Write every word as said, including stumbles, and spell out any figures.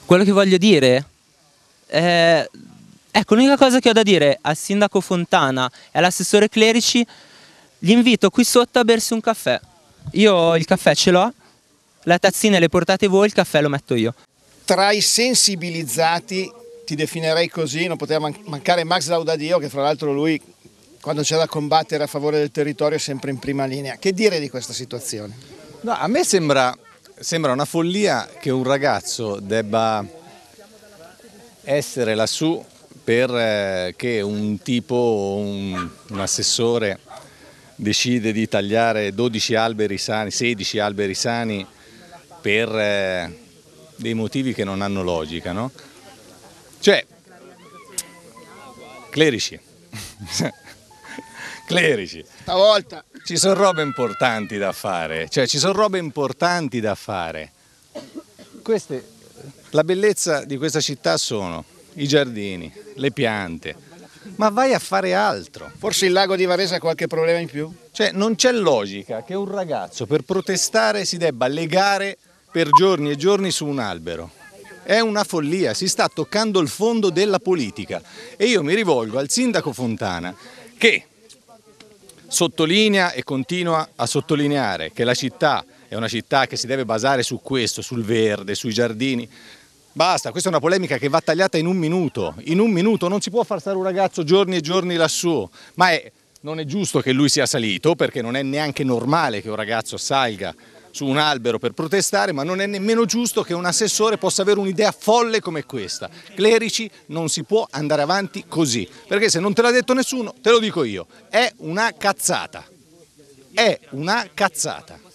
Quello che voglio dire è... Ecco, l'unica cosa che ho da dire al sindaco Fontana e all'assessore Clerici, li invito qui sotto a bersi un caffè. Io il caffè ce l'ho, le tazzine le portate voi, il caffè lo metto io. Tra i sensibilizzati ti definirei così, non poteva mancare Max Laudadio, che fra l'altro lui quando c'è da combattere a favore del territorio è sempre in prima linea. Che dire di questa situazione? No, a me sembra, sembra una follia che un ragazzo debba essere lassù per che un tipo, un, un assessore decide di tagliare dodici alberi sani, sedici alberi sani per eh, dei motivi che non hanno logica, no? Cioè, Clerici, Clerici, stavolta ci sono robe importanti da fare, cioè ci sono robe importanti da fare. Queste, la bellezza di questa città sono i giardini, le piante, ma vai a fare altro. Forse il lago di Varese ha qualche problema in più? Cioè non c'è logica che un ragazzo per protestare si debba legare per giorni e giorni su un albero. È una follia, si sta toccando il fondo della politica e io mi rivolgo al sindaco Fontana che sottolinea e continua a sottolineare che la città è una città che si deve basare su questo, sul verde, sui giardini. Basta, questa è una polemica che va tagliata in un minuto, in un minuto non si può far stare un ragazzo giorni e giorni lassù, ma è, non è giusto che lui sia salito, perché non è neanche normale che un ragazzo salga su un albero per protestare, ma non è nemmeno giusto che un assessore possa avere un'idea folle come questa. Clerici, non si può andare avanti così, perché se non te l'ha detto nessuno, te lo dico io, è una cazzata, è una cazzata.